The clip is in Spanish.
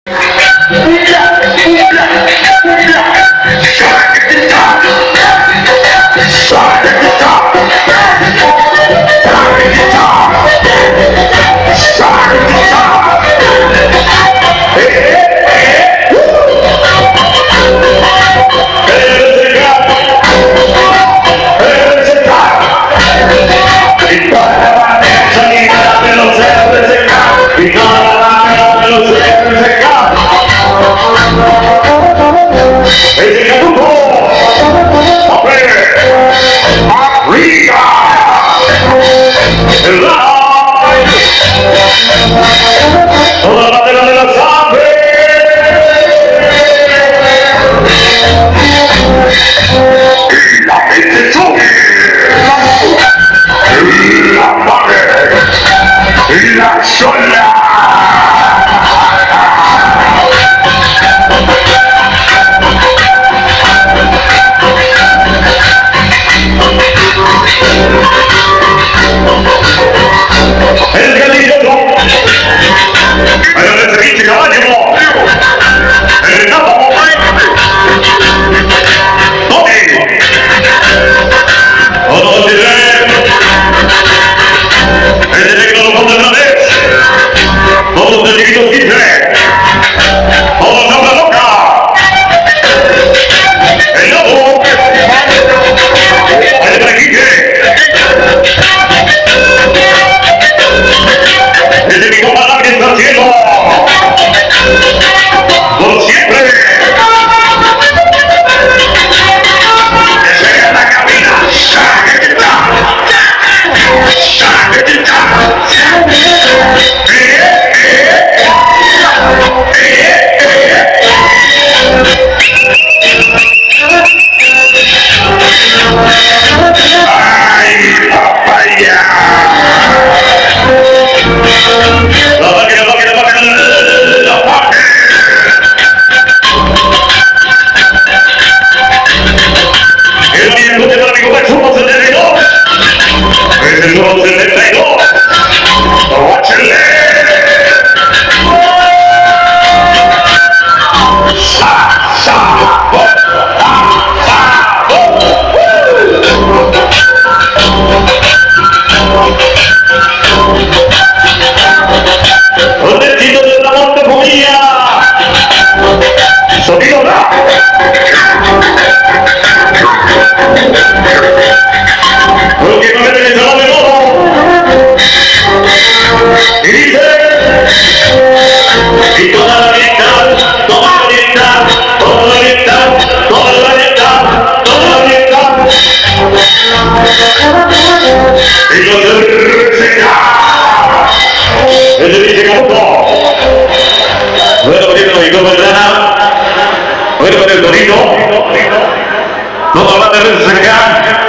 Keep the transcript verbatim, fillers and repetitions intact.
Toda la bandera de la sangre. Y la mente sube. La madre. Y la sola. El candidato. Pero el siguiente caballo. El etapa. Tony. Todo el diré. El directo de los Fernández. Todos el chiquito quince. Todos a la loca. El lobo. El requinte. Desde mi copa larga está el cielo. Por siempre. Desde la cabina. Sáquetita. Sáquetita. Eh, eh. Eh, eh. Ay, papaya. La máquina, la máquina, la máquina, la máquina. El tiempo de amigo Maximo setenta y dos. Es el número setenta y dos. ¡Róchele! ¡Sa, sa, bo, sa, sa, bo! Un destino de una montefonía. Sonido rap. Porque no le el salón de todo. Y dice. Y toda la lista, toda la lista, toda la lista, toda la lista, toda la lista. Y no se reseña. Ese dice Camuto. Bueno, poniendo mi copa Bueno, con el Torino. No va a tener cerca.